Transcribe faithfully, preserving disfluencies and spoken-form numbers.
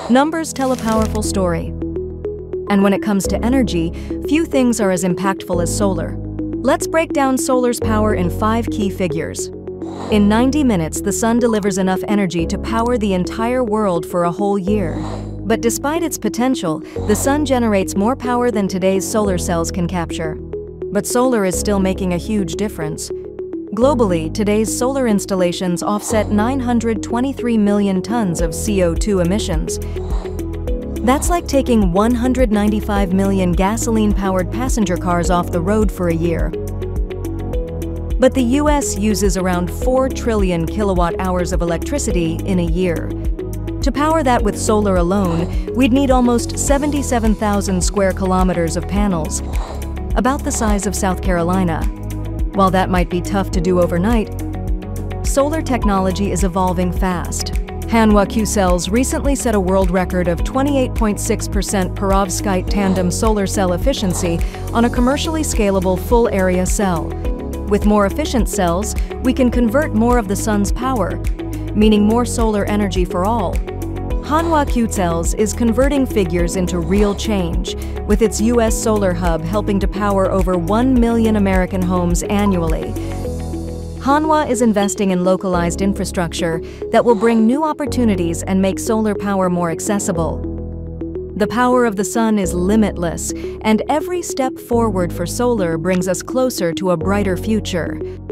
Numbers tell a powerful story. And when it comes to energy, few things are as impactful as solar. Let's break down solar's power in five key figures. In ninety minutes, the sun delivers enough energy to power the entire world for a whole year. But despite its potential, the sun generates more power than today's solar cells can capture. But solar is still making a huge difference. Globally, today's solar installations offset nine hundred twenty-three million tons of C O two emissions. That's like taking one hundred ninety-five million gasoline-powered passenger cars off the road for a year. But the U S uses around four trillion kilowatt-hours of electricity in a year. To power that with solar alone, we'd need almost seventy-seven thousand square kilometers of panels, about the size of South Carolina. While that might be tough to do overnight, solar technology is evolving fast. Hanwha Q cells recently set a world record of twenty-eight point six percent Perovskite tandem solar cell efficiency on a commercially scalable full-area cell. With more efficient cells, we can convert more of the sun's power, meaning more solar energy for all. Hanwha Q cells is converting figures into real change, with its U S solar hub helping to power over one million American homes annually. Hanwha is investing in localized infrastructure that will bring new opportunities and make solar power more accessible. The power of the sun is limitless, and every step forward for solar brings us closer to a brighter future.